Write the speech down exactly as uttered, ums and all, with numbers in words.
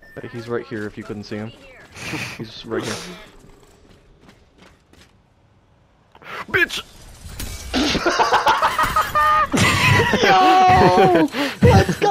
Hey, he's right here if you couldn't see him. He's right here. Bitch! Yo! Let's go!